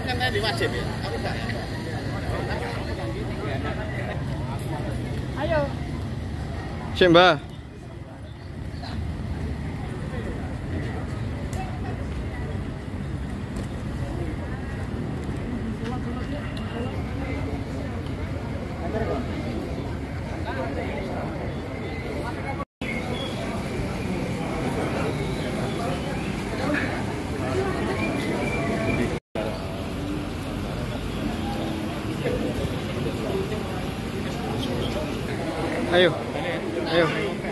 kan tadi wajib ya. Ayo. Sik, Mbah. Ayo, ayo.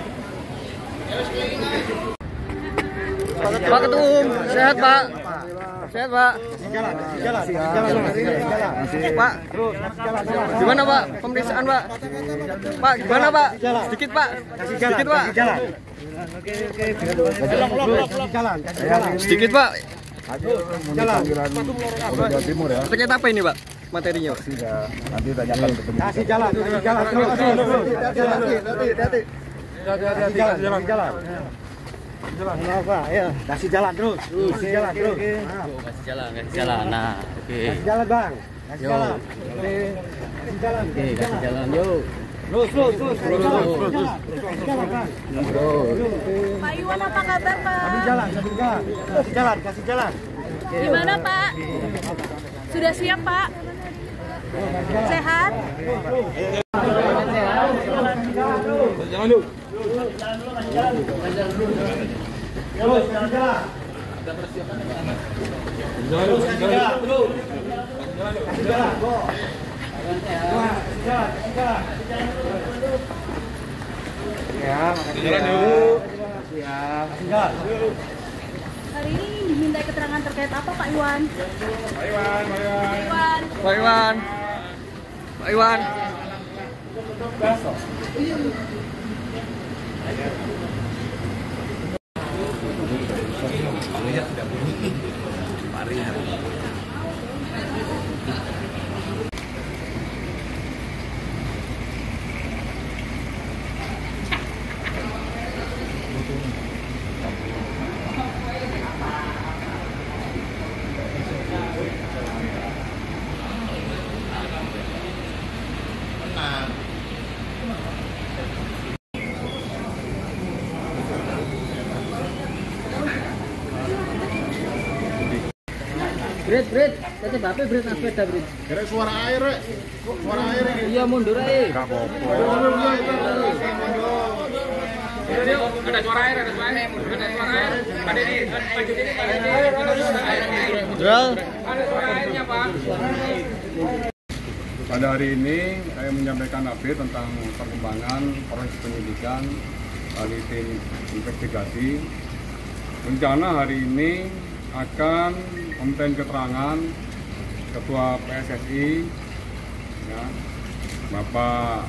Pak Ketum, sehat Pak? Sehat Pak? Jalan. Pak, gimana Pak? Pemeriksaan Pak? Pak, gimana Pak? Sedikit Pak? Sedikit Pak? Sedikit Pak? Timur ya. Terkait apa ini Pak? Materinya Pak? Nanti tanyakan ke penyidik. Kasih jalan kasih jalan terus. Kasih jalan. Nah, oke. Kasih jalan, Bang. Kasih jalan. Kasih jalan. Oke, kasih jalan. Yuk. Terus. Pak Iwan apa kabar Pak? Kasih jalan. Gimana Pak? Sudah siap Pak? Sehat? Jangan dulu. Hari ini diminta keterangan terkait apa Pak Iwan? Pak Iwan. Brit, tetep HP Brit nang sepeda Brit. Kira suara air, Rek. Suara air iki. Iya mundur ae. Enggak apa-apa. Ada suara air, Ada suara air. Pada ini, maju ini, Jual. Ada suara airnya, Pak. Pada hari ini saya menyampaikan update tentang perkembangan proses penyidikan dari tim investigasi. Rencana hari ini akan meminta keterangan Ketua PSSI, ya, Bapak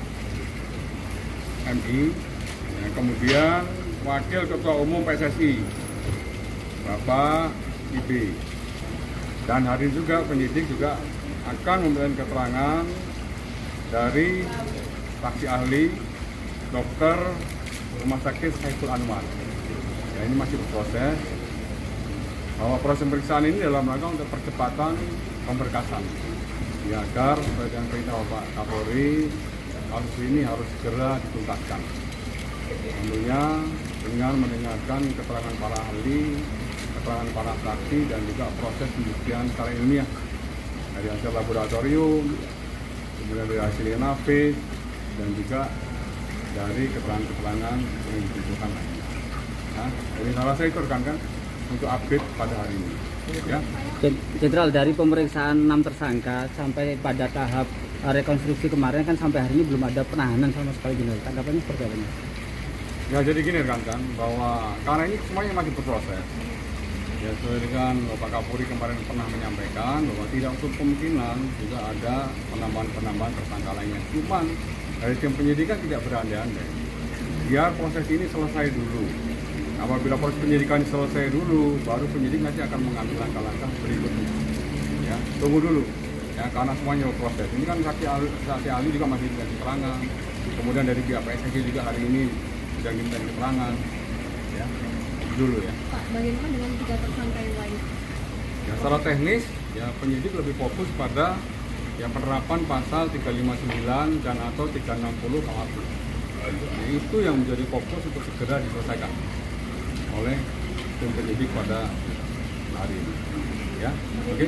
MI, ya, kemudian Wakil Ketua Umum PSSI, Bapak IB. Dan hari ini juga penyidik juga akan memberikan keterangan dari saksi ahli dokter Rumah Sakit Saiful Anwar. Ya, ini masih berproses. Bahwa proses pemeriksaan ini dalam rangka untuk percepatan pemberkasan, ya, agar sesuai dengan perintah Bapak Kapolri, kasus ini harus segera dituntaskan. Tentunya dengan mendengarkan keterangan para ahli, keterangan para saksi, dan juga proses pembuktian secara ilmiah dari hasil laboratorium, kemudian dari hasil nafis, dan juga dari keterangan-keterangan yang dibutuhkan lainnya. Nah, jadi salah saya itu rekan-rekan untuk update pada hari ini. Ya. Jenderal, dari pemeriksaan 6 tersangka sampai pada tahap rekonstruksi kemarin kan sampai hari ini belum ada penahanan sama sekali, Jenderal. Tanggapannya seperti apa? Ya, jadi gini rekan-rekan, bahwa karena ini semuanya masih berproses. Ya, sesuai dengan Bapak Kapolri kemarin pernah menyampaikan bahwa tidak untuk kemungkinan juga ada penambahan tersangka lainnya. Cuman dari tim penyidikan tidak berandai-andai. Biar proses ini selesai dulu. Apabila proses penyidikan selesai dulu, baru penyidik nanti akan mengambil langkah-langkah berikutnya. Ya, tunggu dulu. Ya, karena semuanya proses. Ini kan saksi ahli juga masih diberikan keterangan. Kemudian dari pihak PSSI juga hari ini sudah diminta keterangan. Ya, dulu ya. Pak, bagaimana dengan 3 tersangka yang lain? Ya, secara teknis, ya penyidik lebih fokus pada yang penerapan pasal 359 dan atau 360 KUHP. Nah, itu yang menjadi fokus untuk segera diselesaikan oleh tim penyidik pada hari ini. Ya, oke.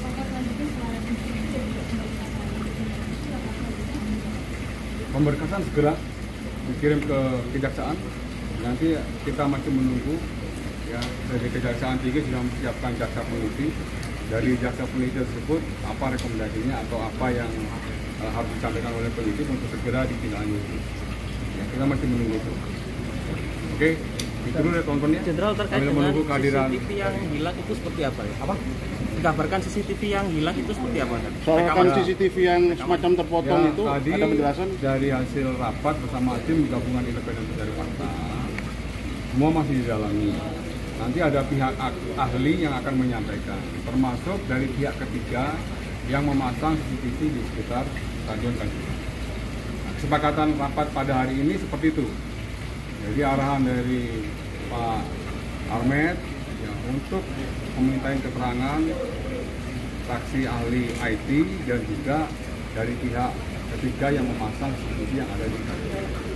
Pemberkasan segera dikirim ke kejaksaan. Nanti kita masih menunggu. Ya, dari Kejaksaan Tinggi sudah menyiapkan jaksa peneliti. Dari jaksa peneliti tersebut apa rekomendasinya atau apa yang harus disampaikan oleh penyidik untuk segera ditindaklanjuti. Ya, kita masih menunggu itu. Oke, itu dulu ya teman-teman ya. Jenderal, terkait Sambil dengan menunggu kehadiran CCTV yang hilang itu seperti apa ya? Apa? Dikabarkan CCTV yang hilang itu seperti apa kan? Soal rekaman CCTV yang semacam terpotong ya, itu tadi ada penjelasan? dari hasil rapat bersama tim gabungan independen pencari fakta, semua masih didalami. Nanti ada pihak ahli yang akan menyampaikan, termasuk dari pihak ketiga yang memasang CCTV di sekitar Stadion Kanjuruhan. Kesepakatan rapat pada hari ini seperti itu. Jadi arahan dari Pak Armet ya, untuk memintain keterangan saksi ahli IT dan juga dari pihak ketiga yang memasang CCTV yang ada di Stadion.